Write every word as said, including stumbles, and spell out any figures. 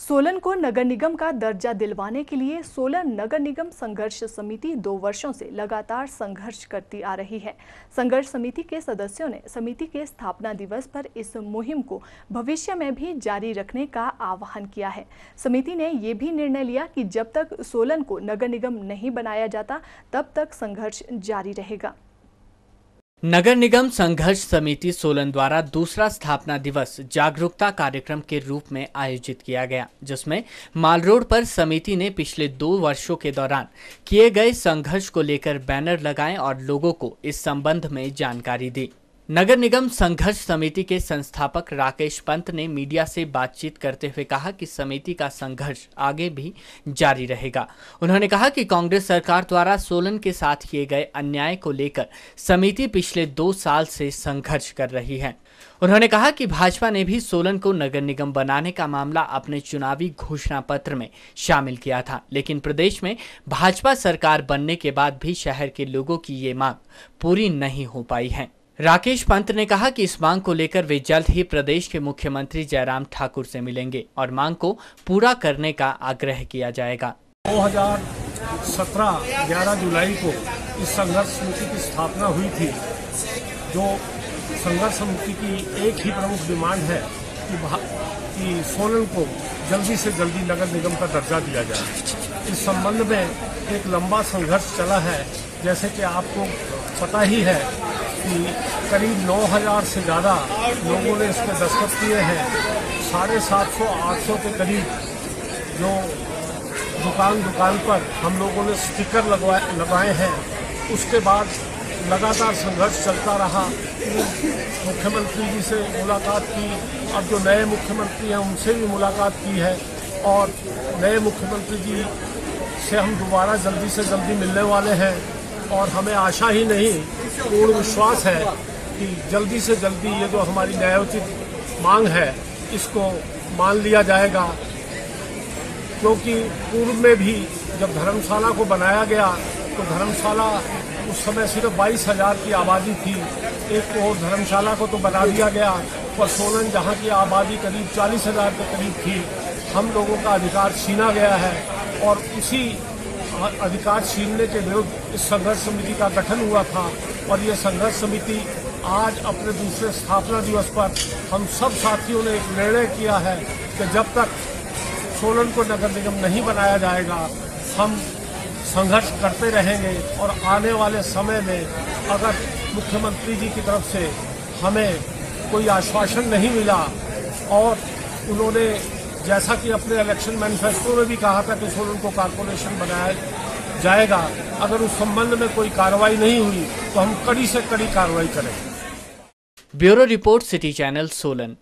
सोलन को नगर निगम का दर्जा दिलवाने के लिए सोलन नगर निगम संघर्ष समिति दो वर्षों से लगातार संघर्ष करती आ रही है। संघर्ष समिति के सदस्यों ने समिति के स्थापना दिवस पर इस मुहिम को भविष्य में भी जारी रखने का आह्वान किया है। समिति ने ये भी निर्णय लिया कि जब तक सोलन को नगर निगम नहीं बनाया जाता तब तक संघर्ष जारी रहेगा। नगर निगम संघर्ष समिति सोलन द्वारा दूसरा स्थापना दिवस जागरूकता कार्यक्रम के रूप में आयोजित किया गया, जिसमें माल रोड पर समिति ने पिछले दो वर्षों के दौरान किए गए संघर्ष को लेकर बैनर लगाए और लोगों को इस संबंध में जानकारी दी। नगर निगम संघर्ष समिति के संस्थापक राकेश पंत ने मीडिया से बातचीत करते हुए कहा कि समिति का संघर्ष आगे भी जारी रहेगा। उन्होंने कहा कि कांग्रेस सरकार द्वारा सोलन के साथ किए गए अन्याय को लेकर समिति पिछले दो साल से संघर्ष कर रही है। उन्होंने कहा कि भाजपा ने भी सोलन को नगर निगम बनाने का मामला अपने चुनावी घोषणा पत्र में शामिल किया था, लेकिन प्रदेश में भाजपा सरकार बनने के बाद भी शहर के लोगों की ये मांग पूरी नहीं हो पाई है। राकेश पंत ने कहा कि इस मांग को लेकर वे जल्द ही प्रदेश के मुख्यमंत्री जयराम ठाकुर से मिलेंगे और मांग को पूरा करने का आग्रह किया जाएगा। दो हज़ार सत्रह ग्यारह जुलाई को इस संघर्ष समिति की स्थापना हुई थी। जो संघर्ष समिति की एक ही प्रमुख डिमांड है कि, कि सोलन को जल्दी से जल्दी नगर निगम का दर्जा दिया जाए। इस संबंध में एक लंबा संघर्ष चला है। जैसे कि आपको पता ही है कि करीब नौ हज़ार से ज़्यादा लोगों ने इस पर दस्तखत किए हैं। साढ़े सात सौ आठ सौ के करीब जो दुकान दुकान पर हम लोगों ने स्टिकर लगवाए लगाए हैं। उसके बाद लगातार संघर्ष चलता रहा। मुख्यमंत्री जी से मुलाकात की, अब जो नए मुख्यमंत्री हैं उनसे भी मुलाकात की है और नए मुख्यमंत्री जी से हम दोबारा जल्दी से जल्दी मिलने वाले हैं और हमें आशा ही नहीं पूर्ण विश्वास है कि जल्दी से जल्दी ये जो हमारी न्यायोचित मांग है इसको मान लिया जाएगा। क्योंकि पूर्व में भी जब धर्मशाला को बनाया गया तो धर्मशाला उस समय सिर्फ बाईस हजार की आबादी थी। एक और धर्मशाला को तो बना दिया गया और सोलन जहाँ की आबादी करीब चालीस हजार के करीब थी, हम लोगों का अधिकार छीना गया है और उसी अधिकार छीनने के विरुद्ध इस संघर्ष समिति का गठन हुआ था। और ये संघर्ष समिति आज अपने दूसरे स्थापना दिवस पर हम सब साथियों ने एक निर्णय किया है कि जब तक सोलन को नगर निगम नहीं बनाया जाएगा हम संघर्ष करते रहेंगे। और आने वाले समय में अगर मुख्यमंत्री जी की तरफ से हमें कोई आश्वासन नहीं मिला और उन्होंने जैसा कि अपने इलेक्शन मैनिफेस्टो में भी कहा था कि सोलन को कारपोरेशन बनाया जाएगा, अगर उस संबंध में कोई कार्रवाई नहीं हुई तो हम कड़ी से कड़ी कार्रवाई करेंगे। Bureau report, city channel, Solan.